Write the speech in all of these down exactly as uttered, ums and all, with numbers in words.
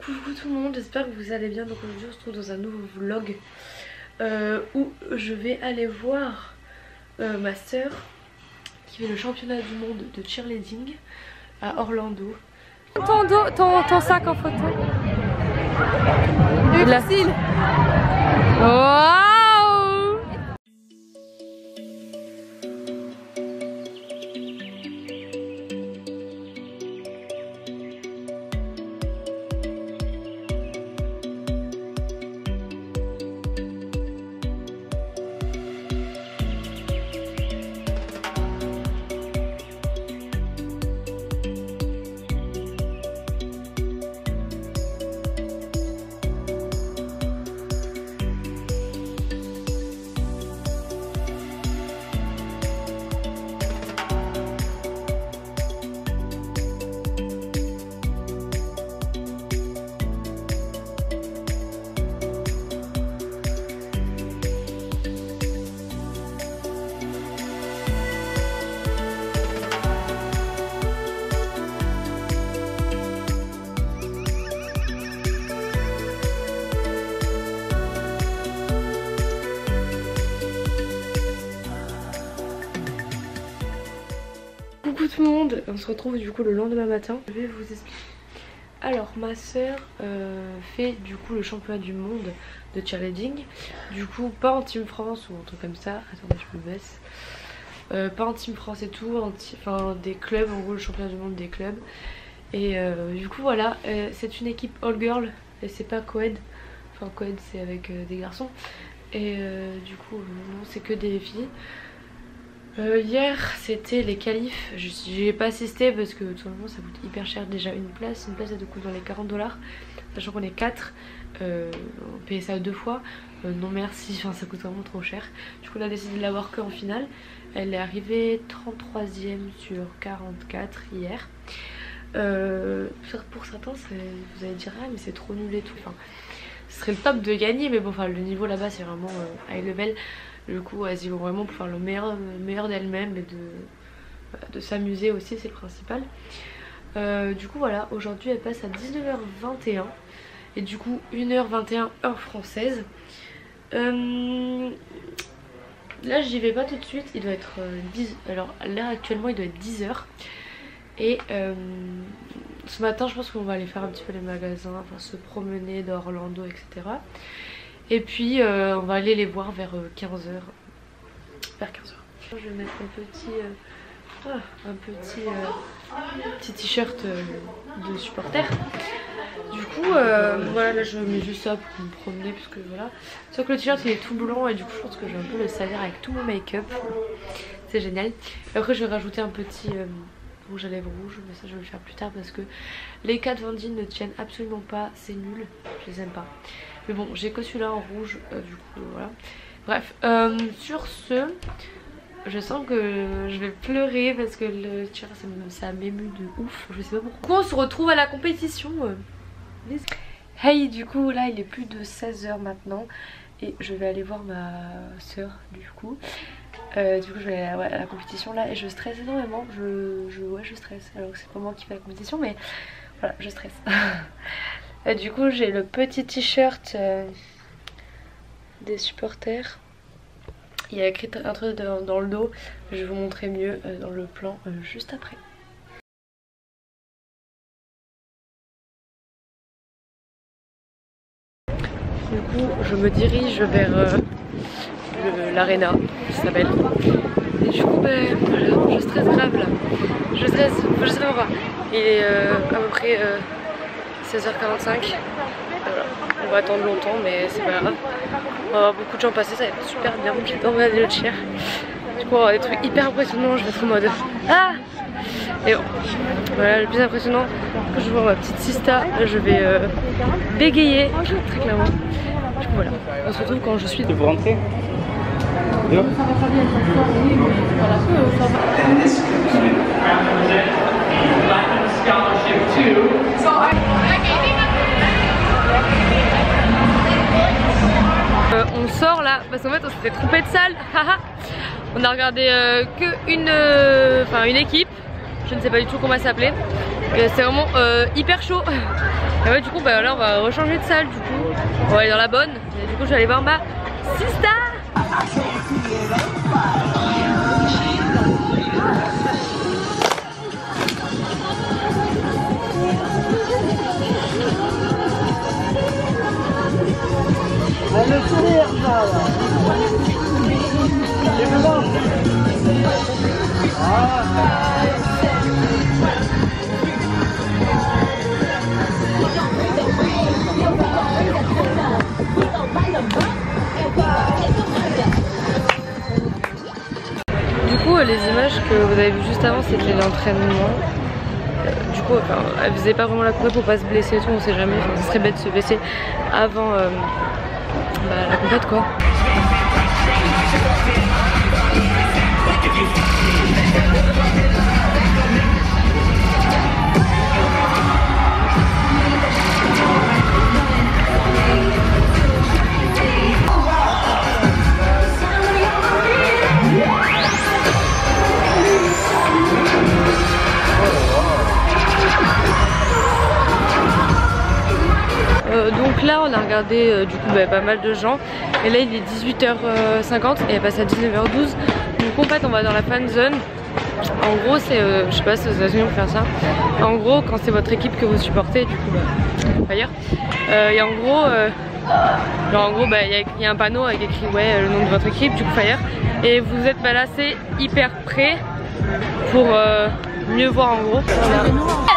Coucou tout le monde, j'espère que vous allez bien. Donc aujourd'hui on se retrouve dans un nouveau vlog euh, où je vais aller voir euh, ma soeur qui fait le championnat du monde de cheerleading à Orlando. Ton, dos, ton, ton sac en photo. C'est facile. Waouh! Coucou tout le monde, on se retrouve du coup le lendemain matin. Je vais vous expliquer. Alors ma soeur euh, fait du coup le championnat du monde de cheerleading. Du coup pas en Team France ou un truc comme ça. Attendez, je me baisse. Euh, pas en Team France et tout, enfin des clubs, en gros le championnat du monde des clubs. Et euh, du coup voilà, euh, c'est une équipe all girl et c'est pas co-ed. Enfin co-ed c'est avec euh, des garçons. Et euh, du coup non, c'est que des filles. Euh, hier c'était les qualifs, j'ai pas assisté parce que tout simplement ça coûte hyper cher déjà une place, une place elle coûte dans les quarante dollars, sachant qu'on est quatre, euh, on paye ça deux fois, euh, non merci, enfin ça coûte vraiment trop cher. Du coup on a décidé de l'avoir que en finale, elle est arrivée trente-troisième sur quarante-quatre hier. Euh, pour certains vous allez dire ah mais c'est trop nul et tout, enfin ce serait le top de gagner mais bon enfin le niveau là-bas c'est vraiment euh, high level. Du coup elles y vont vraiment pour faire le meilleur, le meilleur d'elles-mêmes et de, de s'amuser aussi, c'est le principal. Euh, du coup voilà, aujourd'hui elle passe à dix-neuf heures vingt et un et du coup une heure vingt et un heure française. Euh, là j'y vais pas tout de suite, il doit être euh, dix, alors là actuellement il doit être dix heures. Et euh, ce matin je pense qu'on va aller faire un petit peu les magasins, enfin se promener d'Orlando et cetera. Et puis euh, on va aller les voir vers quinze heures. Vers quinze heures. Je vais mettre un petit euh, ah, un petit euh, petit t-shirt euh, de supporter. Du coup euh, voilà, là je mets juste ça pour me promener parce que voilà. Sauf que le t-shirt il est tout blanc et du coup je pense que je vais un peu le salir avec tout mon make-up. C'est génial. Et après je vais rajouter un petit euh, rouge à lèvres rouge, mais ça je vais le faire plus tard parce que les Kat Von D ne tiennent absolument pas, c'est nul, je les aime pas. Mais bon, j'ai que celui-là en rouge, euh, du coup, voilà. Bref, euh, sur ce, je sens que je vais pleurer parce que le tir, ça m'émue de ouf. Je sais pas pourquoi. Du coup, on se retrouve à la compétition. Hey, du coup, là, il est plus de seize heures maintenant. Et je vais aller voir ma soeur, du coup. Euh, du coup, je vais aller ouais, à la compétition là et je stresse énormément. Je, je, ouais, je stresse. Alors que c'est pas moi qui fais la compétition, mais voilà, je stresse. Et du coup j'ai le petit t-shirt euh, des supporters. Il y a écrit un truc dans, dans le dos. Je vais vous montrer mieux euh, dans le plan euh, juste après. Du coup je me dirige vers euh, l'arena, ça s'appelle. Et du coup ben voilà, je stresse grave là. Je stresse, je sais pas. Il est euh, à peu près euh, seize heures quarante-cinq. Voilà. On va attendre longtemps mais c'est pas grave. On va avoir beaucoup de gens passer, ça va être super bien. J'adore regarder le cheer. Du coup on va avoir des trucs hyper impressionnants, je vais être en mode ah. Et bon, voilà le plus impressionnant, quand je vois ma petite sista, je vais euh, bégayer très clairement. Du coup voilà, on se retrouve quand je suis. Vous rentrez dehors. Euh, on sort là parce qu'en fait on s'était trompé de salle. On a regardé euh, que une, euh, enfin une équipe, je ne sais pas du tout comment elle s'appelait. C'est vraiment euh, hyper chaud. Et ouais, du coup bah là on va rechanger de salle du coup. On va aller dans la bonne. Et du coup je vais aller voir ma sista. Le sourire, ça, là. Du coup, les images que vous avez vues juste avant, c'était l'entraînement. Euh, du coup, enfin, elle faisait pas vraiment la courée pour pas se blesser et tout, on sait jamais. Enfin, ce serait bête de se blesser avant euh, bah, la compète quoi. Donc là on a regardé euh, du coup bah, pas mal de gens et là il est dix-huit heures cinquante et elle passe à dix-neuf heures douze. Donc en fait on va dans la fan zone. En gros c'est, euh, je sais pas si aux États-Unis on peut faire ça. En gros quand c'est votre équipe que vous supportez du coup bah, ailleurs. Euh, et en gros, euh, genre en gros bah, y, y a un panneau avec écrit ouais le nom de votre équipe du coup Fire. Et vous êtes bah, là c'est hyper près pour euh, mieux voir en gros. Voilà.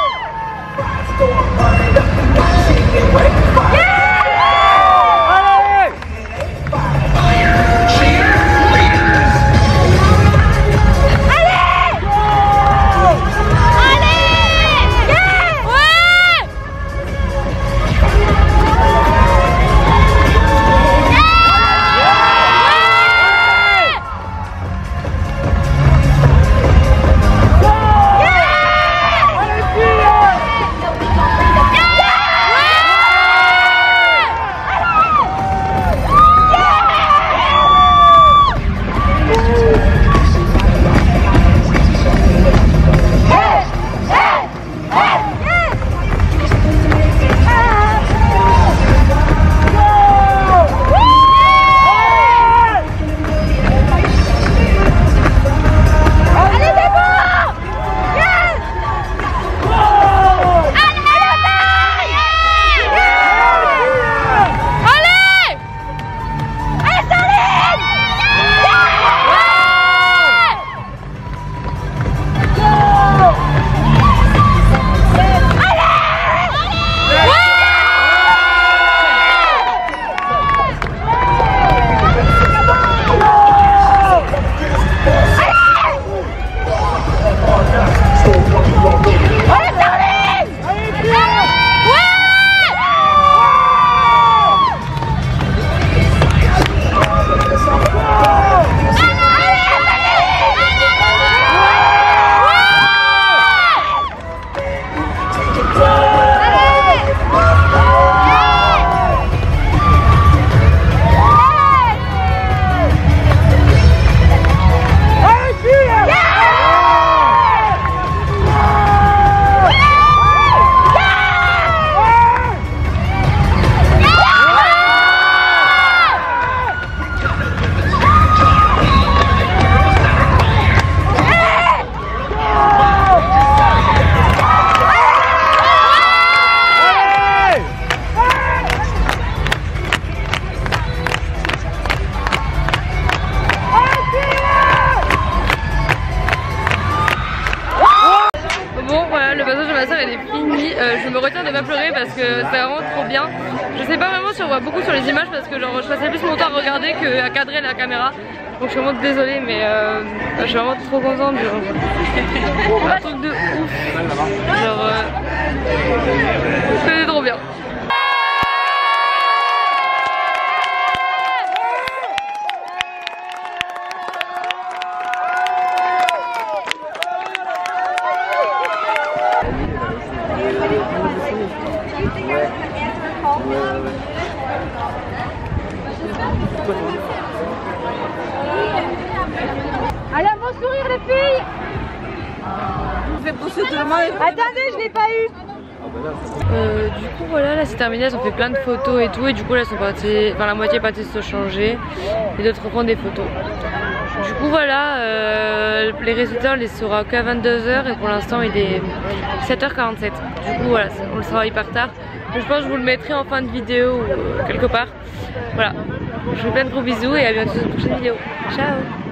Je me retiens de pas pleurer parce que c'est vraiment trop bien. Je sais pas vraiment si on voit beaucoup sur les images parce que genre, je passais plus mon temps à regarder qu'à cadrer la caméra. Donc je suis vraiment désolée mais euh, je suis vraiment trop contente. Genre, un truc de ouf. Genre euh, c'est trop bien. Allez, un bon sourire les filles. fait pousser tout le monde. Attendez, je l'ai pas eu. Euh, du coup voilà, là c'est terminé, elles ont fait plein de photos et tout, et du coup là elles sont parties, enfin la moitié est partie se changer et d'autres font des photos. Du coup voilà, euh, les résultats on les saura qu'à vingt-deux heures et pour l'instant il est sept heures quarante-sept. Du coup voilà, on le saura hyper tard. Je pense que je vous le mettrai en fin de vidéo ou euh, quelque part. Voilà, je vous fais plein de gros bisous et à bientôt dans une prochaine vidéo. Ciao.